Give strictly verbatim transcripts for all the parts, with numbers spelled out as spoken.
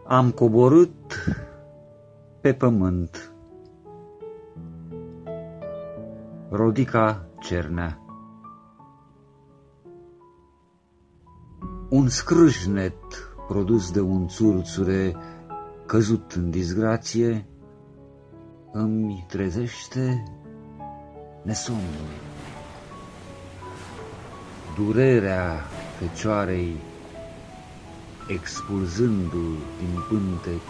Am coborât pe pământ. Rodica Cernea. Un scrâșnet produs de un țurțure căzut în disgrație îmi trezește nesomnul. Durerea fecioarei expulzându-l din pântec,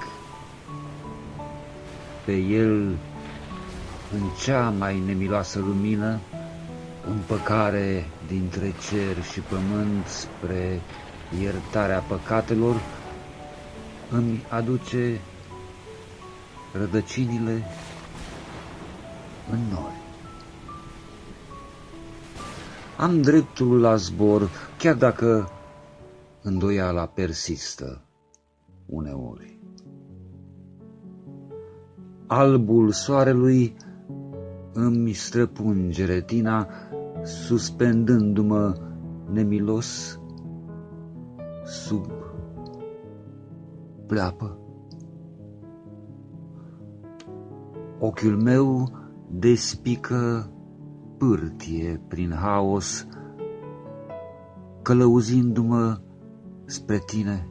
pe el în cea mai nemiloasă lumină, împăcare dintre cer și pământ spre iertarea păcatelor, îmi aduce rădăcinile în nori. Am dreptul la zbor, chiar dacă îndoiala persistă uneori. Albul soarelui îmi străpunge retina, suspendându-mă nemilos sub pleapă. Ochiul meu despică pârtie prin haos, călăuzindu-mă spre tine.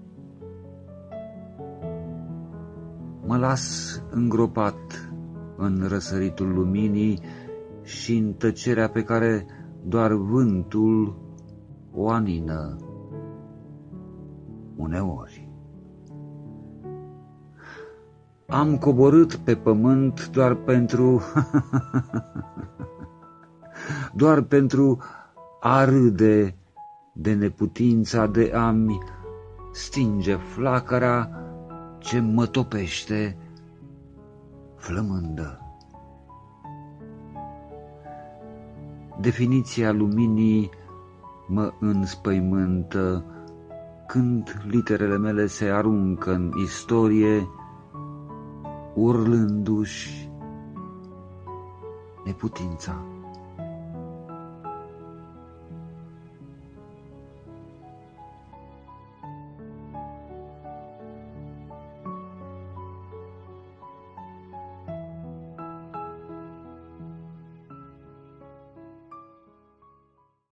Mă las îngropat în răsăritul luminii și în tăcerea pe care doar vântul o anină uneori. Am coborât pe pământ doar pentru doar pentru a râde de neputința de a-mi stinge flacăra ce mă topește flămândă. Definiția luminii mă înspăimântă când literele mele se aruncă în istorie, urlându-și neputința.